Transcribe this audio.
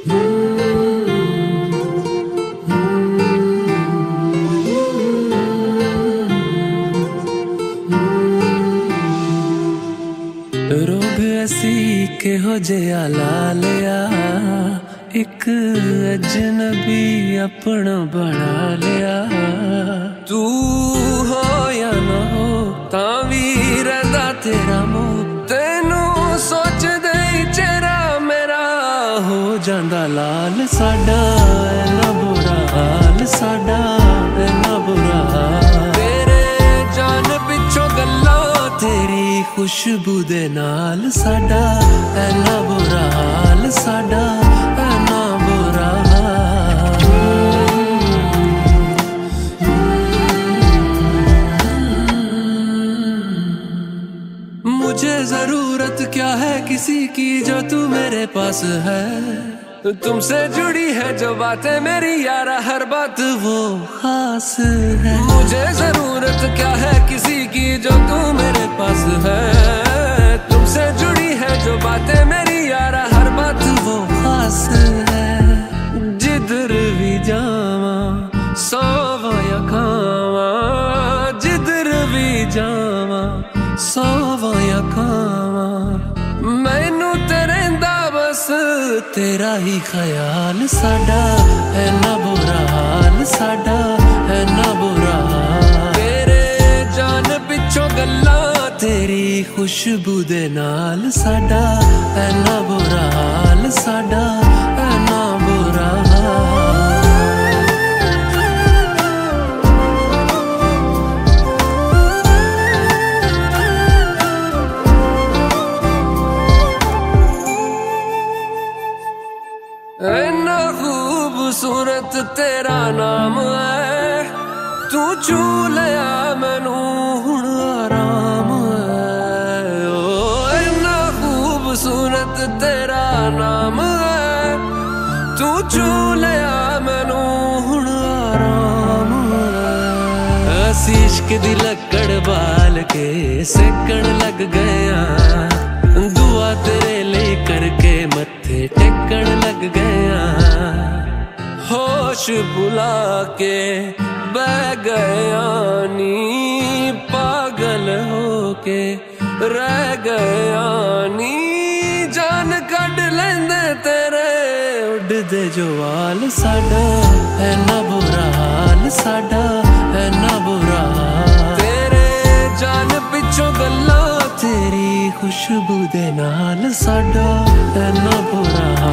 रोब असी केहो जिहा ला लिया, एक अजनबी अपना बना लिया। तू हो या ना हो तां वी रहिंदा तेरा मुंह, तेनू सोचदे ही चेहरा मेरा हो जांदा लाल। साडा इन्ना बुरा हाल, साडा इन्ना बुरा हाल। तेरे जान पिछों गल्लां तेरी खुशबू दे नाल, साडा इन्ना बुरा हाल, साडा इन्ना बुरा हाल। मुझे जरूरत क्या है किसी की जो तू मेरे पास है, तुमसे जुड़ी है जो बातें मेरी यारा हर बात वो खास है। मुझे जरूरत क्या है किसी की जो तू मेरे पास है, तुमसे जुड़ी है जो बातें मेरी यारा हर बात वो खास है। जिधर भी जावा सोवा या खावा, जिधर भी जावा सोवा या खावा, मैनू तेरे बस तेरा ही ख्याल। साडा इन्ना बुरा हाल, साडा इन्ना बुरा हाल। तेरे जान पिछों गल्लां तेरी खुशबू दे नाल, साडा इन्ना बुरा हाल, साडा इन्ना बुरा हाल। इन्ना खूबसूरत तेरा नाम है, तू छू लिया मैनू हुण आराम है। ओ इन्ना खूबसूरत तेरा नाम है, तू छू लिया मैनू हुण आराम है। असी इश्क दी लकड़ बाल के सेकण लग गया, दुआ तेरे ले करके मत्थे टेकण लग गया। होश भुला के बह गया नी, पागल होके रह गया नी। जान कढ लेंदे तेरे उड़दे जो वाल, साडा इन्ना बुरा हाल, साडा इन्ना बुरा हाल। तेरे जान पिछों गल्लां तेरी खुशबू दे नाल, साडा इन्ना बुरा हाल।